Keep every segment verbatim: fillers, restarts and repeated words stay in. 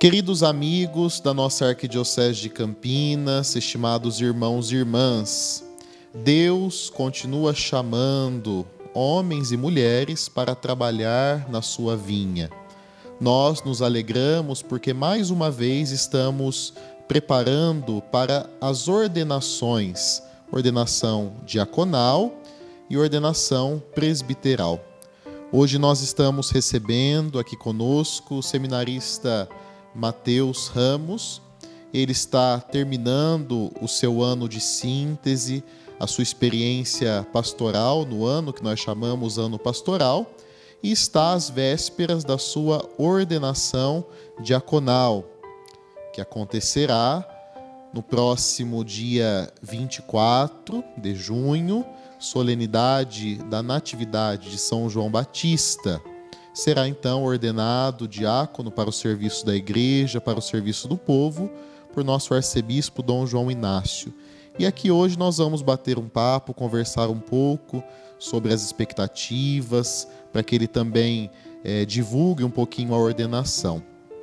Queridos amigos da nossa Arquidiocese de Campinas, estimados irmãos e irmãs, Deus continua chamando homens e mulheres para trabalhar na sua vinha. Nós nos alegramos porque mais uma vez estamos preparando para as ordenações, ordenação diaconal e ordenação presbiteral. Hoje nós estamos recebendo aqui conosco o seminarista Mateus Ramos. Ele está terminando o seu ano de síntese, a sua experiência pastoral no ano que nós chamamos ano pastoral, e está às vésperas da sua ordenação diaconal, que acontecerá no próximo dia vinte e quatro de junho, solenidade da Natividade de São João Batista. Será então ordenado diácono para o serviço da igreja, para o serviço do povo, por nosso arcebispo Dom João Inácio. E aqui hoje nós vamos bater um papo, conversar um pouco sobre as expectativas, para que ele também é, divulgue um pouquinho a ordenação.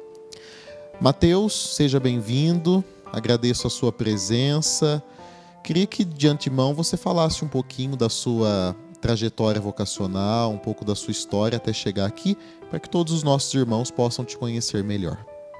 Mateus, seja bem-vindo, agradeço a sua presença. Queria que de antemão você falasse um pouquinho da sua trajetória vocacional, um pouco da sua história até chegar aqui, para que todos os nossos irmãos possam te conhecer melhor.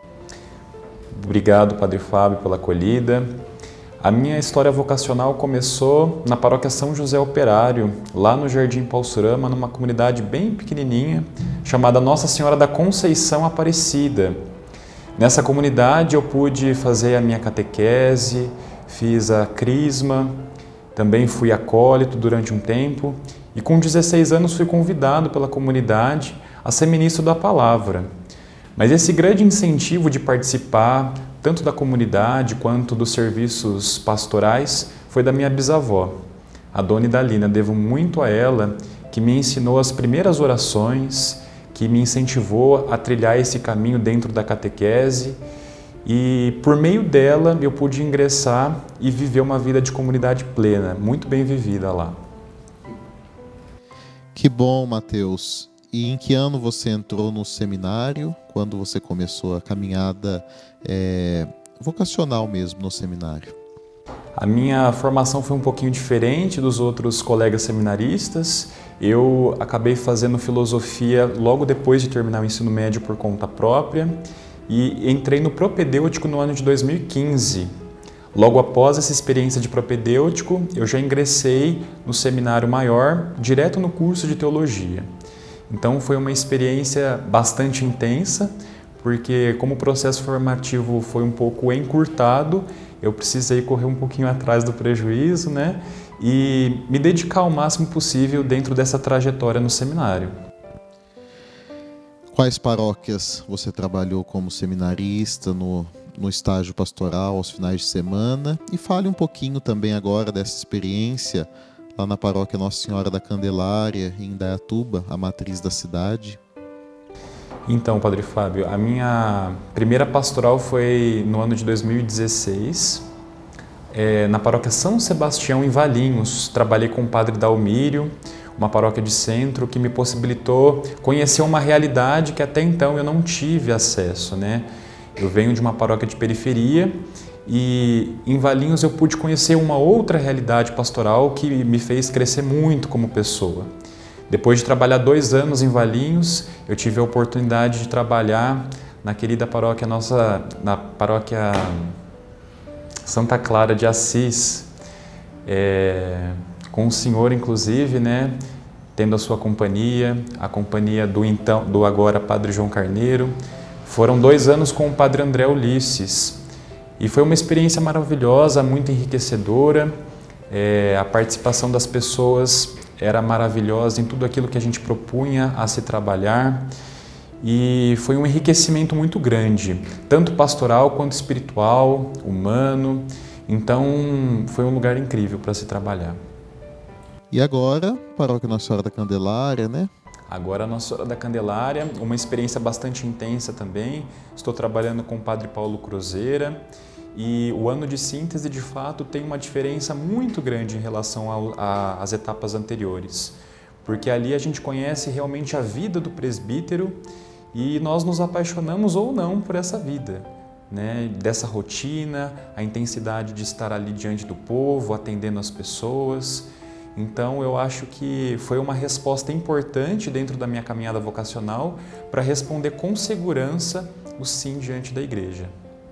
Obrigado, Padre Fábio, pela acolhida. A minha história vocacional começou na paróquia São José Operário, lá no Jardim Paulsurama, numa comunidade bem pequenininha, chamada Nossa Senhora da Conceição Aparecida. Nessa comunidade eu pude fazer a minha catequese, fiz a crisma, também fui acólito durante um tempo e com dezesseis anos fui convidado pela comunidade a ser ministro da palavra. Mas esse grande incentivo de participar tanto da comunidade quanto dos serviços pastorais foi da minha bisavó, a Dona Idalina. Devo muito a ela, que me ensinou as primeiras orações, que me incentivou a trilhar esse caminho dentro da catequese. E por meio dela eu pude ingressar e viver uma vida de comunidade plena, muito bem vivida lá. Que bom, Mateus. E em que ano você entrou no seminário? Quando você começou a caminhada é, vocacional mesmo no seminário? A minha formação foi um pouquinho diferente dos outros colegas seminaristas. Eu acabei fazendo filosofia logo depois de terminar o ensino médio por conta própria. E entrei no propedêutico no ano de dois mil e quinze. Logo após essa experiência de propedêutico, eu já ingressei no seminário maior, direto no curso de teologia. Então foi uma experiência bastante intensa, porque como o processo formativo foi um pouco encurtado, eu precisei correr um pouquinho atrás do prejuízo, né? E me dedicar ao máximo possível dentro dessa trajetória no seminário. Quais paróquias você trabalhou como seminarista no, no estágio pastoral aos finais de semana? E fale um pouquinho também agora dessa experiência lá na paróquia Nossa Senhora da Candelária, em Indaiatuba, a matriz da cidade. Então, Padre Fábio, a minha primeira pastoral foi no ano de dois mil e dezesseis, é, na paróquia São Sebastião, em Valinhos. Trabalhei com o Padre Dalmírio, uma paróquia de centro que me possibilitou conhecer uma realidade que até então eu não tive acesso, né? Eu venho de uma paróquia de periferia e em Valinhos eu pude conhecer uma outra realidade pastoral que me fez crescer muito como pessoa. Depois de trabalhar dois anos em Valinhos, eu tive a oportunidade de trabalhar na querida paróquia nossa, na paróquia Santa Clara de Assis, é, com o senhor, inclusive, né, tendo a sua companhia, a companhia do, então, do agora Padre João Carneiro. Foram dois anos com o Padre André Ulisses. E foi uma experiência maravilhosa, muito enriquecedora. É, a participação das pessoas era maravilhosa em tudo aquilo que a gente propunha a se trabalhar. E foi um enriquecimento muito grande, tanto pastoral quanto espiritual, humano. Então, foi um lugar incrível para se trabalhar. E agora, paróquia Nossa Senhora da Candelária, né? Agora Nossa Senhora da Candelária, uma experiência bastante intensa também. Estou trabalhando com o Padre Paulo Cruzeira e o ano de síntese, de fato, tem uma diferença muito grande em relação ao, a, às etapas anteriores. Porque ali a gente conhece realmente a vida do presbítero e nós nos apaixonamos ou não por essa vida, né? Dessa rotina, a intensidade de estar ali diante do povo, atendendo as pessoas. Então eu acho que foi uma resposta importante dentro da minha caminhada vocacional para responder com segurança o sim diante da igreja.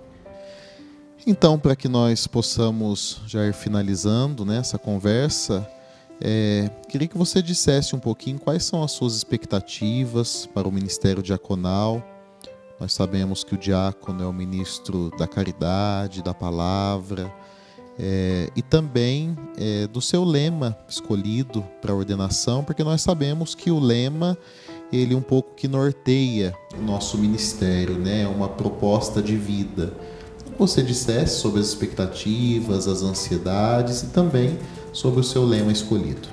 Então, para que nós possamos já ir finalizando, né, essa conversa, é, queria que você dissesse um pouquinho quais são as suas expectativas para o ministério diaconal. Nós sabemos que o diácono é o ministro da caridade, da palavra, é, e também é, do seu lema escolhido para a ordenação, porque nós sabemos que o lema, ele um pouco que norteia o nosso ministério, né? É uma proposta de vida. Que você dissesse sobre as expectativas, as ansiedades e também sobre o seu lema escolhido.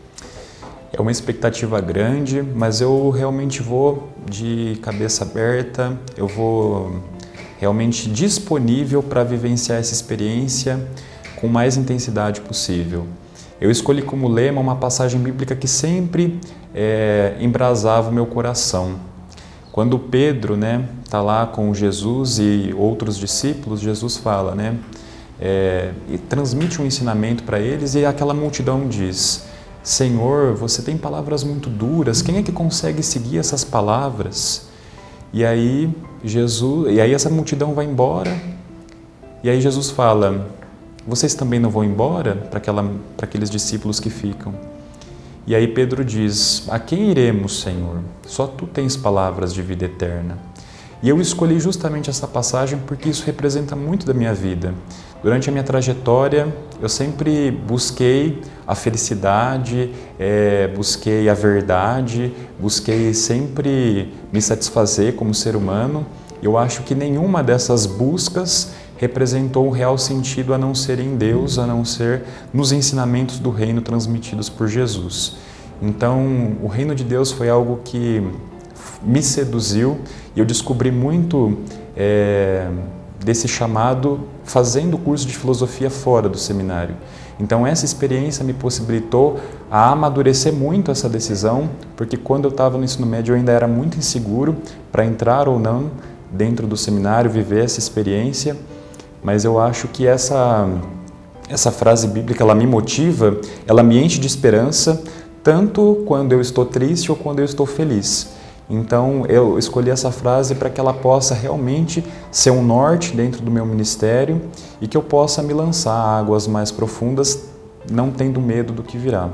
É uma expectativa grande, mas eu realmente vou de cabeça aberta, eu vou realmente disponível para vivenciar essa experiência com mais intensidade possível. Eu escolhi como lema uma passagem bíblica que sempre é, embrasava o meu coração. Quando Pedro, né, tá lá com Jesus e outros discípulos, Jesus fala, né, é, e transmite um ensinamento para eles e aquela multidão diz: Senhor, você tem palavras muito duras, quem é que consegue seguir essas palavras? E aí Jesus, e aí essa multidão vai embora, e aí Jesus fala: vocês também não vão embora? Para aquela, para aqueles discípulos que ficam. E aí Pedro diz: a quem iremos, Senhor? Só tu tens palavras de vida eterna. E eu escolhi justamente essa passagem porque isso representa muito da minha vida. Durante a minha trajetória, eu sempre busquei a felicidade, é, busquei a verdade, busquei sempre me satisfazer como ser humano. Eu acho que nenhuma dessas buscas representou um real sentido a não ser em Deus, a não ser nos ensinamentos do reino transmitidos por Jesus. Então, o reino de Deus foi algo que me seduziu e eu descobri muito é, desse chamado fazendo o curso de filosofia fora do seminário. Então, essa experiência me possibilitou a amadurecer muito essa decisão, porque quando eu estava no ensino médio eu ainda era muito inseguro para entrar ou não dentro do seminário, viver essa experiência. Mas eu acho que essa, essa frase bíblica, ela me motiva, ela me enche de esperança, tanto quando eu estou triste ou quando eu estou feliz. Então, eu escolhi essa frase para que ela possa realmente ser um norte dentro do meu ministério e que eu possa me lançar a águas mais profundas, não tendo medo do que virá.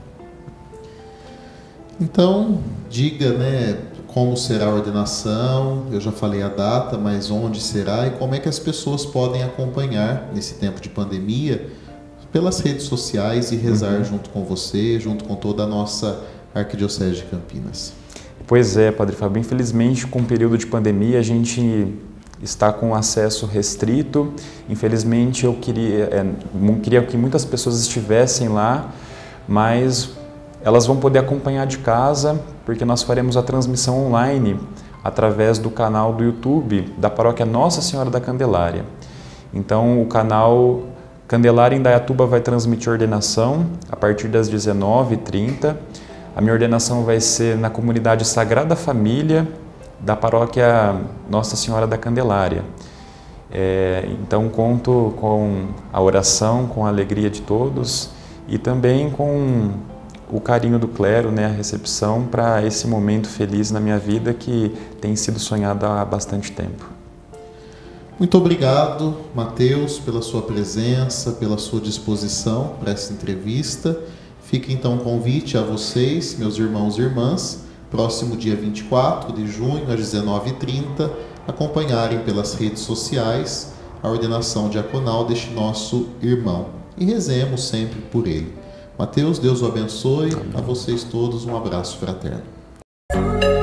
Então, diga, né, como será a ordenação, eu já falei a data, mas onde será e como é que as pessoas podem acompanhar nesse tempo de pandemia pelas redes sociais e rezar uhum. junto com você, junto com toda a nossa Arquidiocese de Campinas. Pois é, Padre Fábio, infelizmente com o período de pandemia a gente está com acesso restrito, infelizmente eu queria, é, queria que muitas pessoas estivessem lá, mas elas vão poder acompanhar de casa, porque nós faremos a transmissão online através do canal do YouTube da paróquia Nossa Senhora da Candelária. Então o canal Candelária Indaiatuba vai transmitir a ordenação a partir das dezenove e trinta. A minha ordenação vai ser na comunidade Sagrada Família da paróquia Nossa Senhora da Candelária. É, então conto com a oração, com a alegria de todos e também com o carinho do clero, né, a recepção para esse momento feliz na minha vida que tem sido sonhado há bastante tempo. Muito obrigado, Mateus, pela sua presença, pela sua disposição para essa entrevista. Fica então o convite a vocês, meus irmãos e irmãs, próximo dia vinte e quatro de junho, às dezenove e trinta, acompanharem pelas redes sociais a ordenação diaconal deste nosso irmão. E rezemos sempre por ele. Mateus, Deus o abençoe. A vocês todos um abraço fraterno.